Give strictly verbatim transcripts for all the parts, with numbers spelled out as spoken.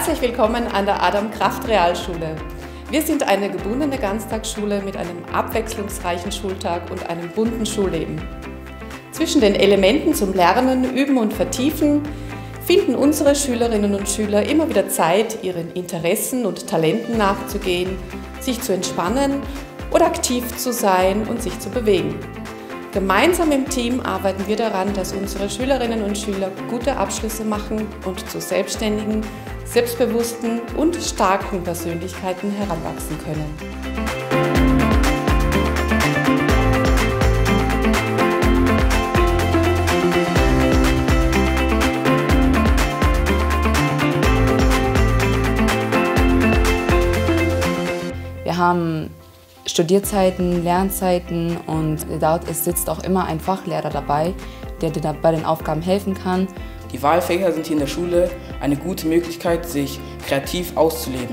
Herzlich willkommen an der Adam-Kraft-Realschule. Wir sind eine gebundene Ganztagsschule mit einem abwechslungsreichen Schultag und einem bunten Schulleben. Zwischen den Elementen zum Lernen, Üben und Vertiefen finden unsere Schülerinnen und Schüler immer wieder Zeit, ihren Interessen und Talenten nachzugehen, sich zu entspannen oder aktiv zu sein und sich zu bewegen. Gemeinsam im Team arbeiten wir daran, dass unsere Schülerinnen und Schüler gute Abschlüsse machen und zu selbstständigen, selbstbewussten und starken Persönlichkeiten heranwachsen können. Wir haben Studierzeiten, Lernzeiten und dort sitzt auch immer ein Fachlehrer dabei, der dir bei den Aufgaben helfen kann. Die Wahlfächer sind hier in der Schule eine gute Möglichkeit, sich kreativ auszuleben.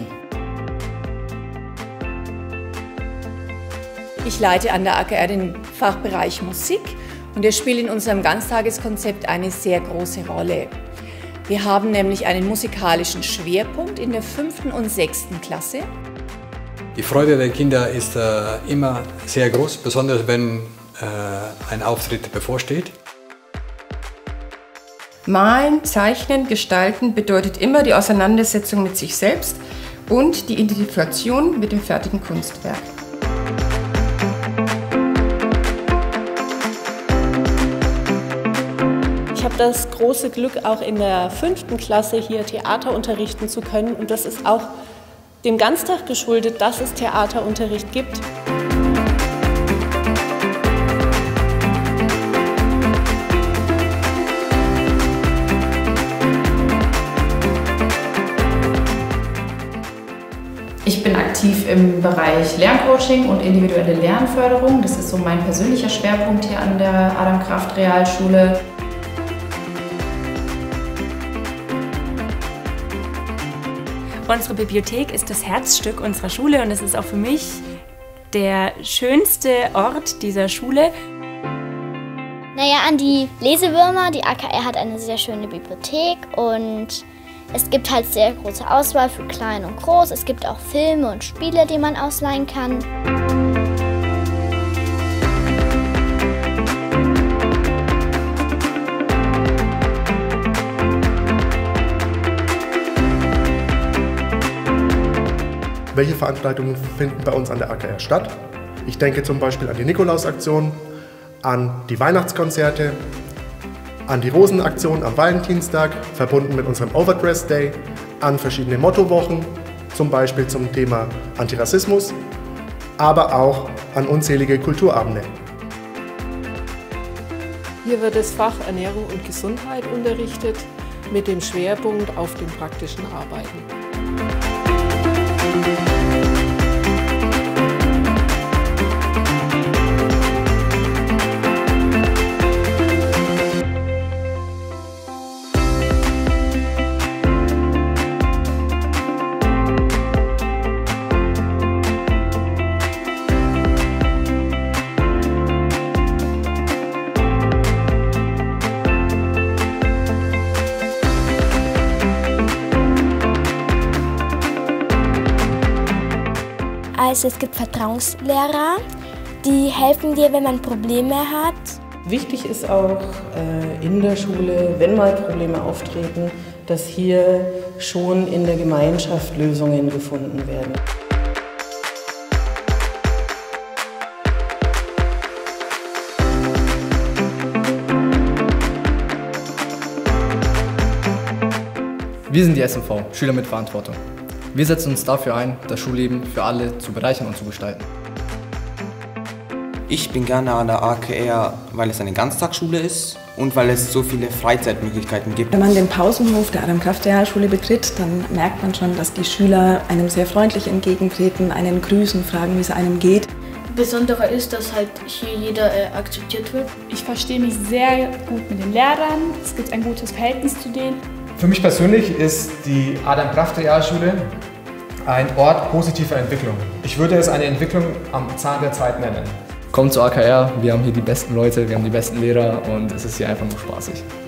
Ich leite an der A K R den Fachbereich Musik und der spielt in unserem Ganztageskonzept eine sehr große Rolle. Wir haben nämlich einen musikalischen Schwerpunkt in der fünften und sechsten Klasse. Die Freude der Kinder ist äh, immer sehr groß, besonders wenn äh, ein Auftritt bevorsteht. Malen, Zeichnen, Gestalten bedeutet immer die Auseinandersetzung mit sich selbst und die Identifikation mit dem fertigen Kunstwerk. Ich habe das große Glück, auch in der fünften Klasse hier Theater unterrichten zu können, und das ist auch dem Ganztag geschuldet, dass es Theaterunterricht gibt. Ich bin aktiv im Bereich Lerncoaching und individuelle Lernförderung. Das ist so mein persönlicher Schwerpunkt hier an der Adam-Kraft-Realschule. Unsere Bibliothek ist das Herzstück unserer Schule und es ist auch für mich der schönste Ort dieser Schule. Naja, an die Lesewürmer, die A K R hat eine sehr schöne Bibliothek und es gibt halt sehr große Auswahl für klein und groß. Es gibt auch Filme und Spiele, die man ausleihen kann. Welche Veranstaltungen finden bei uns an der A K R statt? Ich denke zum Beispiel an die Nikolausaktion, an die Weihnachtskonzerte, an die Rosenaktion am Valentinstag, verbunden mit unserem Overdress Day, an verschiedene Mottowochen, zum Beispiel zum Thema Antirassismus, aber auch an unzählige Kulturabende. Hier wird das Fach Ernährung und Gesundheit unterrichtet, mit dem Schwerpunkt auf dem praktischen Arbeiten. Also es gibt Vertrauenslehrer, die helfen dir, wenn man Probleme hat. Wichtig ist auch äh, in der Schule, wenn mal Probleme auftreten, dass hier schon in der Gemeinschaft Lösungen gefunden werden. Wir sind die S M V, Schüler mit Verantwortung. Wir setzen uns dafür ein, das Schulleben für alle zu bereichern und zu gestalten. Ich bin gerne an der A K R, weil es eine Ganztagsschule ist und weil es so viele Freizeitmöglichkeiten gibt. Wenn man den Pausenhof der Adam-Kraft-Realschule betritt, dann merkt man schon, dass die Schüler einem sehr freundlich entgegentreten, einen grüßen, fragen, wie es einem geht. Besonderer ist, dass halt hier jeder äh, akzeptiert wird. Ich verstehe mich sehr gut mit den Lehrern, es gibt ein gutes Verhältnis zu denen. Für mich persönlich ist die Adam-Kraft-Realschule ein Ort positiver Entwicklung. Ich würde es eine Entwicklung am Zahn der Zeit nennen. Kommt zur A K R, wir haben hier die besten Leute, wir haben die besten Lehrer und es ist hier einfach nur spaßig.